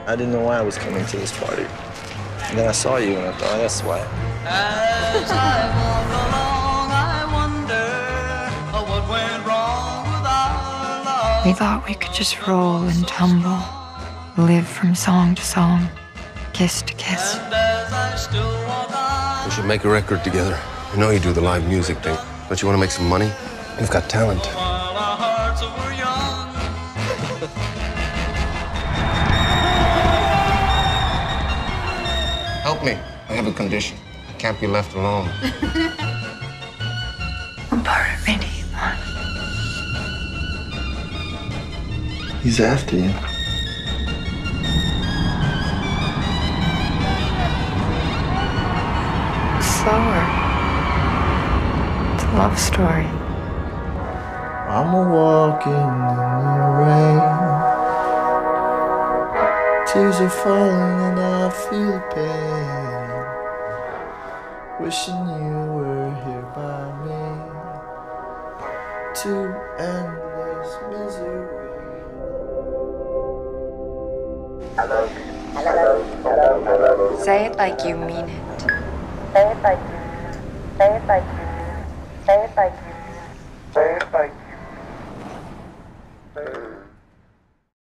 I didn't know why I was coming to this party. And then I saw you and I thought, that's why. As I walk along, I wonder what went wrong with our love. We thought we could just roll and tumble, live from song to song, kiss to kiss. And as I still walk on, We should make a record together. I know you do the live music thing. Don't you want to make some money? You've got talent. while our hearts were young. Help me. I have a condition. I can't be left alone. What part of me do you want? He's after you. Slower. It's a love story. I'm a walking in the rain. Tears are falling and I feel the pain. Wishing you were here by me to end this misery. Say it like you mean it. Say it like you mean it. Say it like you mean it. Say it like you mean it. Say it like you mean it.